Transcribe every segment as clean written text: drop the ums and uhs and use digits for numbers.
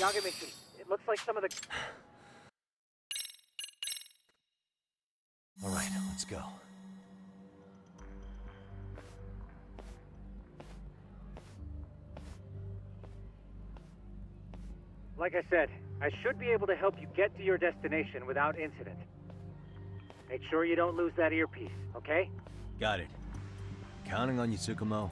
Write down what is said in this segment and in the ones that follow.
Yagamichi, it looks like some of the... Alright, let's go. Like I said, I should be able to help you get to your destination without incident. Make sure you don't lose that earpiece, okay? Got it. Counting on you, Tsukumo.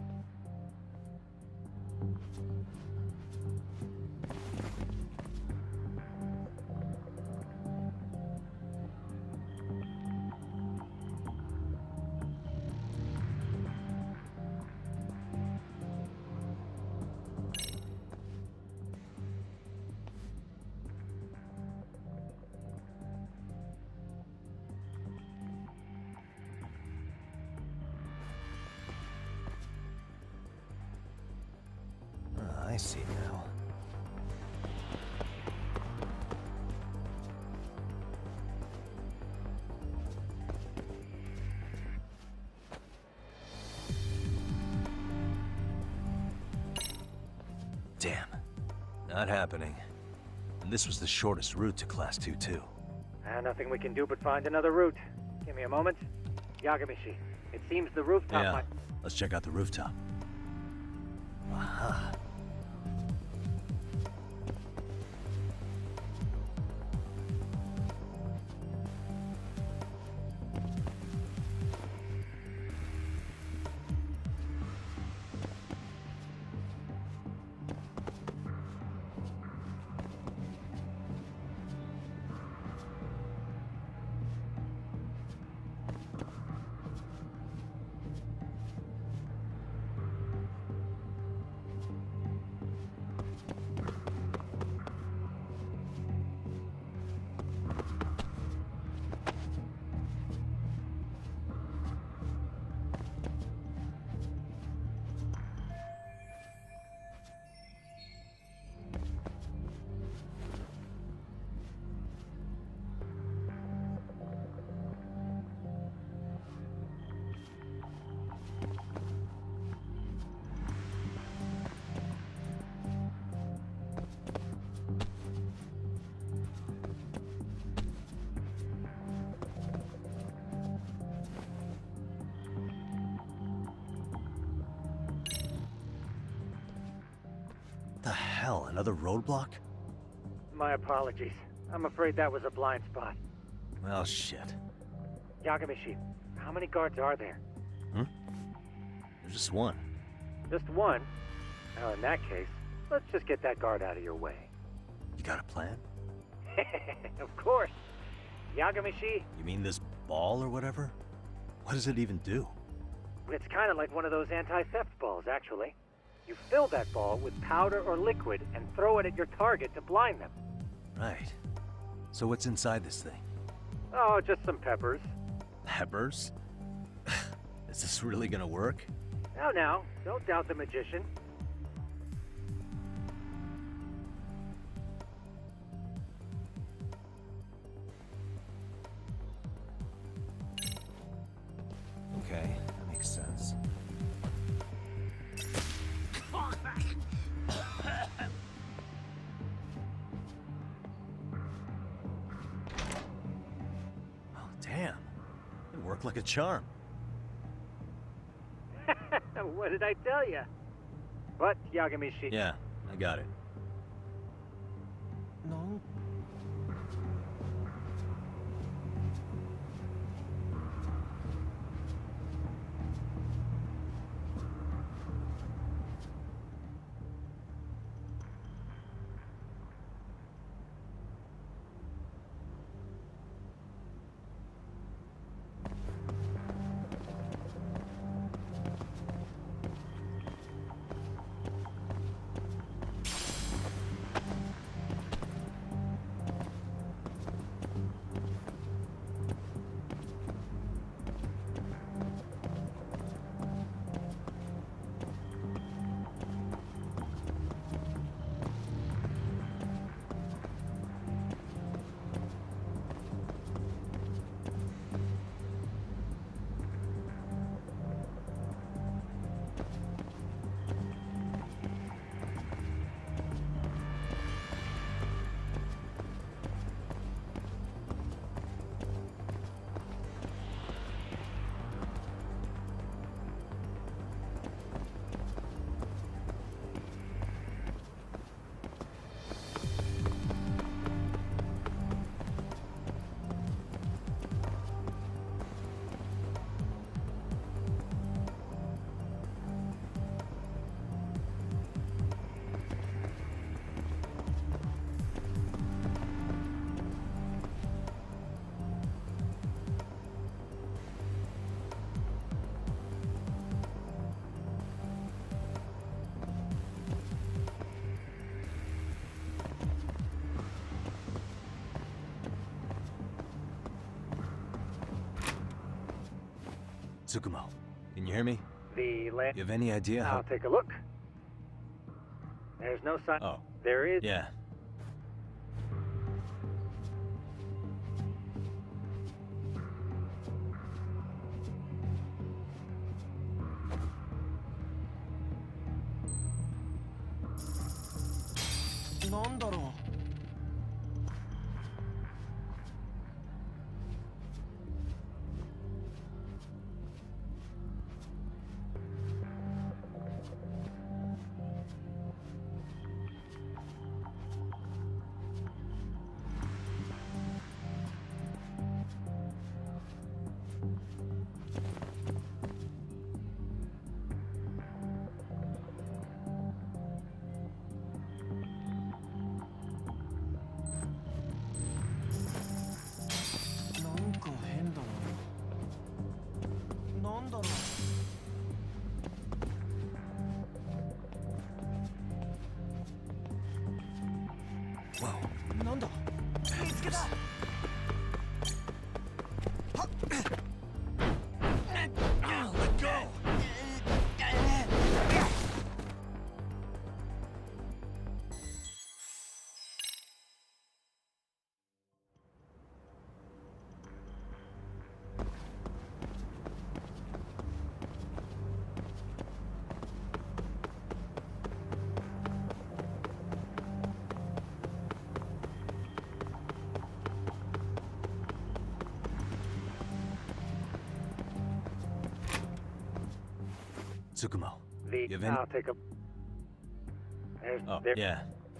I see now. Damn. Not happening. And this was the shortest route to Class 2, too. Nothing we can do but find another route. Give me a moment. Yagamishi, it seems the rooftop Yeah, might... let's check out the rooftop. Aha. The hell, another roadblock? My apologies. I'm afraid that was a blind spot. Well, shit. Yagamishi, how many guards are there? There's just one. Just one? Well, in that case, let's just get that guard out of your way. You got a plan? Of course. Yagamishi, You mean this ball or whatever? What does it even do? it's kind of like one of those anti-theft balls, actually. You fill that ball with powder or liquid and throw it at your target to blind them. Right. So what's inside this thing? Oh, just some peppers. Peppers? Is this really gonna work? Now, don't doubt the magician. Okay, that makes sense. Oh, damn. It worked like a charm. What did I tell you? But, Yagamishi... Yeah, I got it. No. Tsukumo, can you hear me? The land. You have any idea how... I'll take a look. There's no sign. Oh. There is. Yeah. Tsukumo. The. You have any... I'll take a. There's. Oh, there. yeah.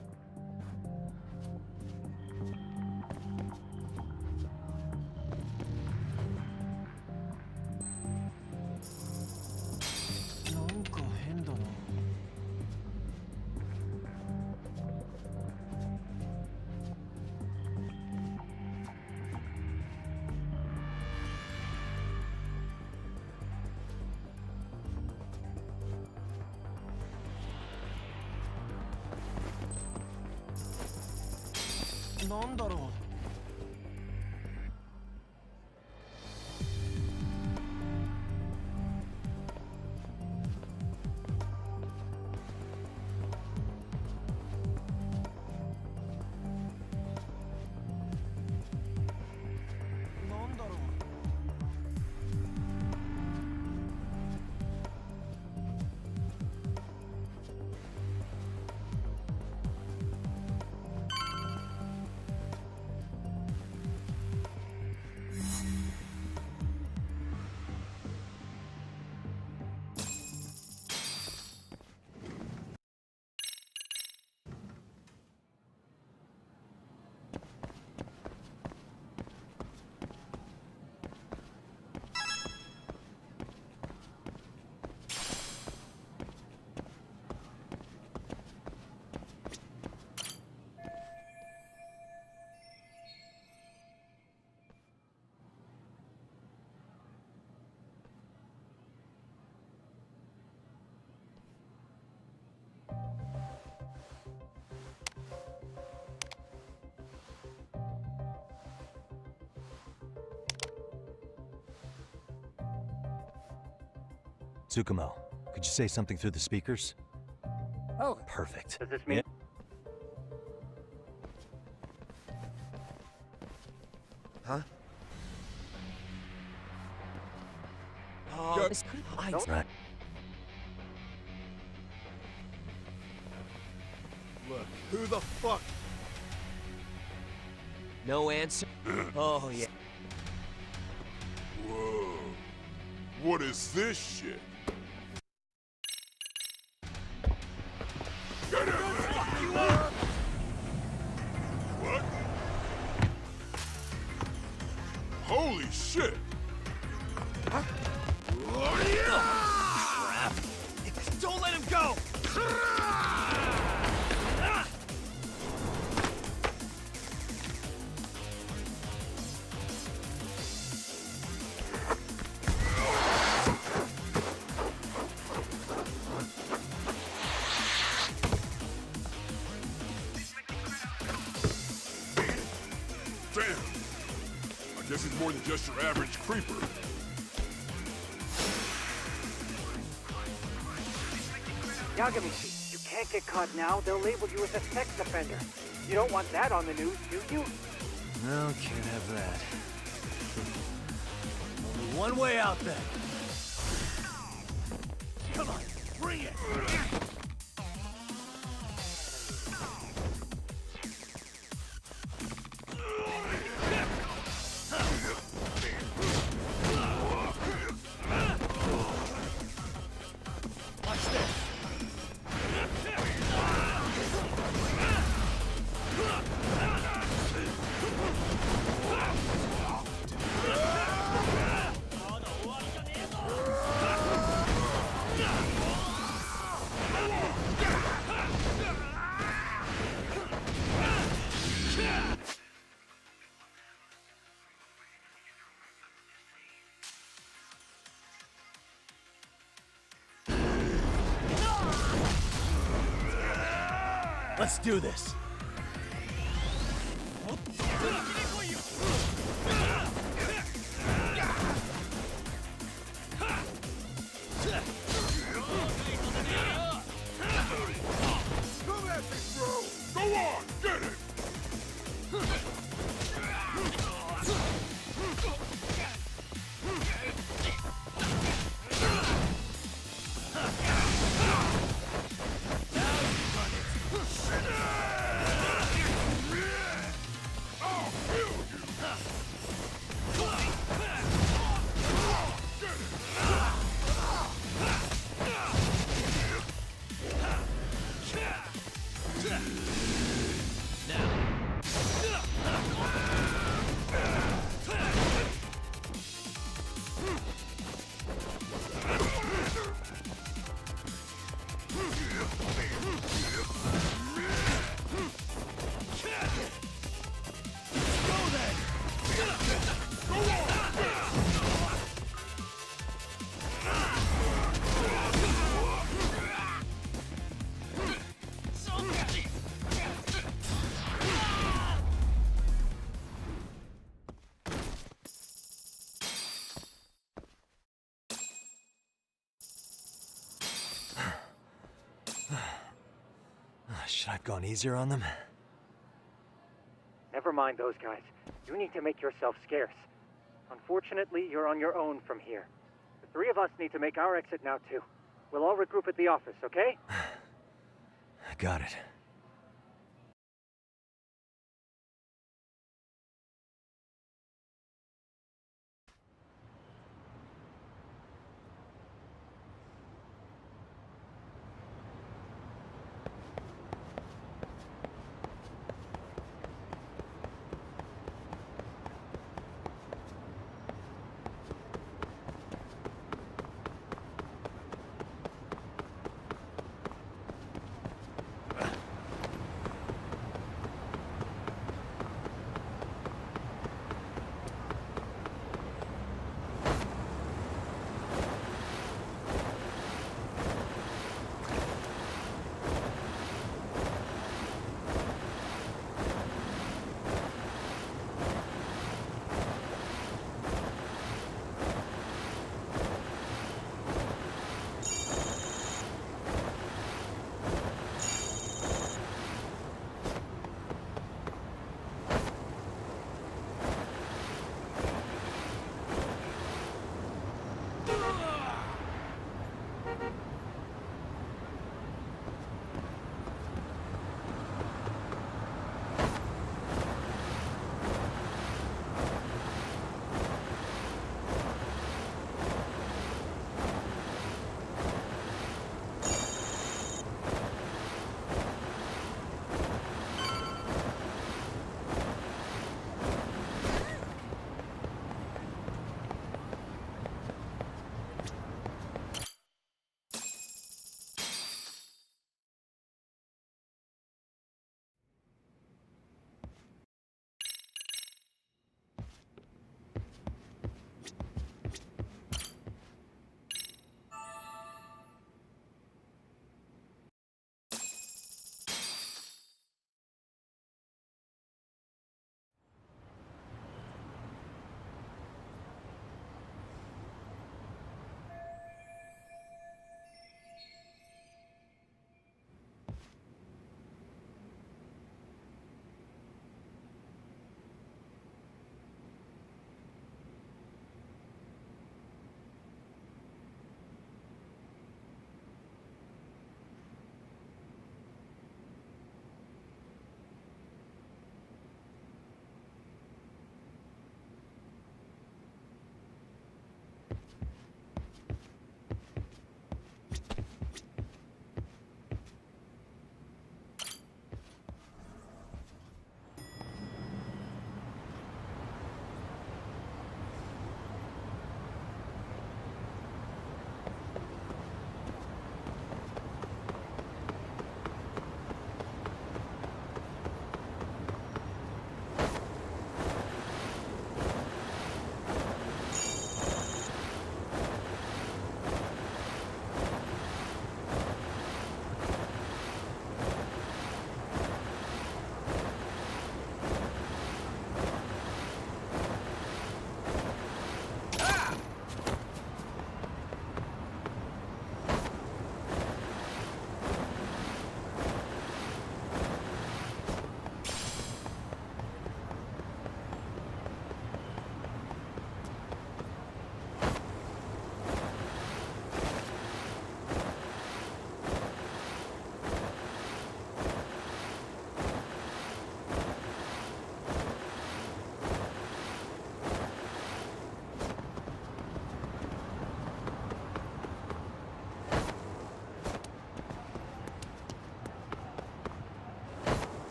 Tsukumo, could you say something through the speakers? Oh. Perfect. Does this mean? Huh? Right. Look, who the fuck? No answer? Oh, yeah. Whoa. What is this shit? Get him! What? Holy shit! Crap. Don't let him go! Damn! I guess he's more than just your average creeper. Yagami, you can't get caught now. They'll label you as a sex offender. You don't want that on the news, do you? No, can't have that. Only one way out then. Come on, bring it! Let's do this. Come at me, bro! Go on, get it! Should I have gone easier on them? Never mind those guys. You need to make yourself scarce. Unfortunately, you're on your own from here. The three of us need to make our exit now, too. We'll all regroup at the office, okay? Got it.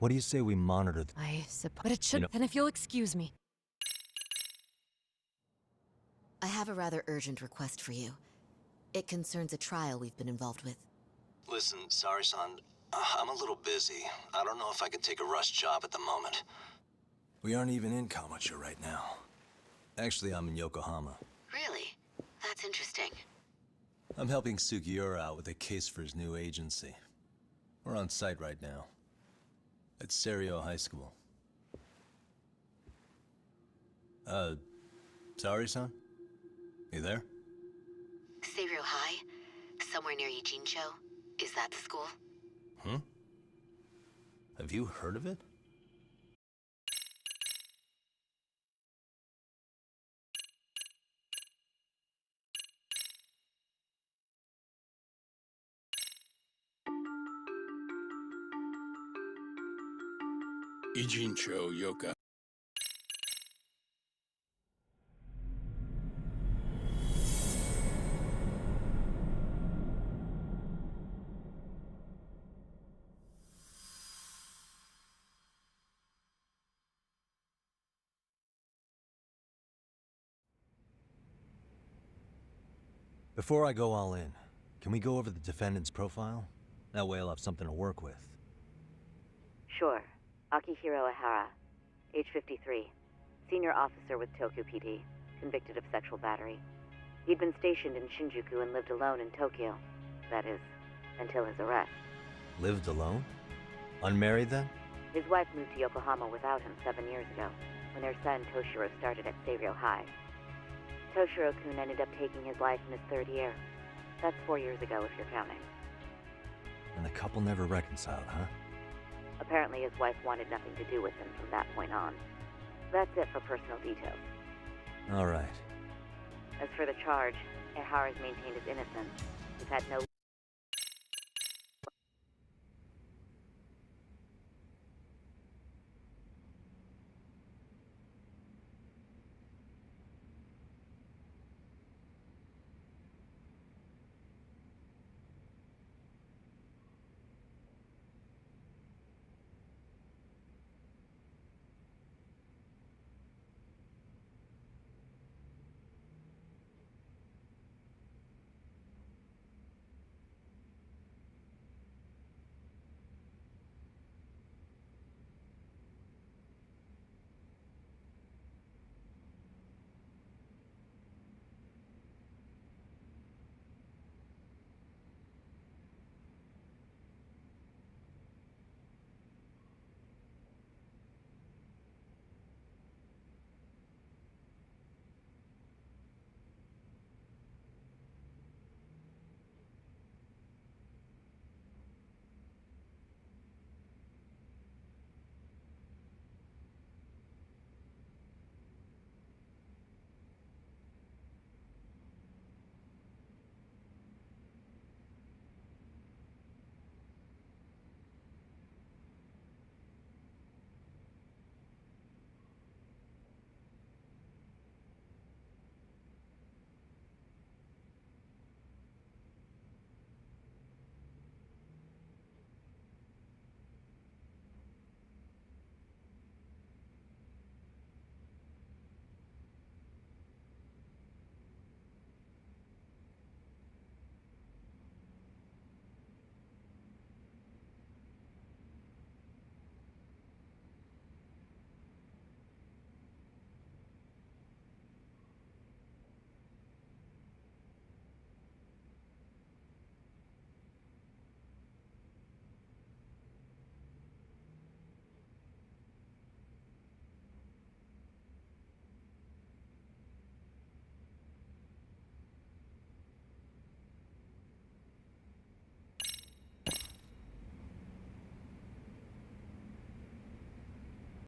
What do you say we monitor the... I suppose. But it should. You know- Then if you'll excuse me. I have a rather urgent request for you. It concerns a trial we've been involved with. Listen, Sari-san, I'm a little busy. I don't know if I could take a rush job at the moment. We aren't even in Kamucha right now. Actually, I'm in Yokohama. Really? That's interesting. I'm helping Sugiura out with a case for his new agency. We're on site right now. At Serio High School. Sari-san? You there? Serio High? Somewhere near Ijincho? Is that the school? Hmm? Have you heard of it? Ijincho Yoka. Before I go all in, can we go over the defendant's profile? That way I'll have something to work with. Sure. Akihiro Ihara, age 53, senior officer with Tokyo PD, convicted of sexual battery. He'd been stationed in Shinjuku and lived alone in Tokyo. That is, until his arrest. Lived alone? Unmarried then? His wife moved to Yokohama without him 7 years ago, when their son Toshiro started at Serio High. Toshiro-kun ended up taking his life in his third year. That's 4 years ago, if you're counting. And the couple never reconciled, huh? Apparently his wife wanted nothing to do with him from that point on. That's it for personal details. All right. As for the charge, Ihara's maintained his innocence. He's had no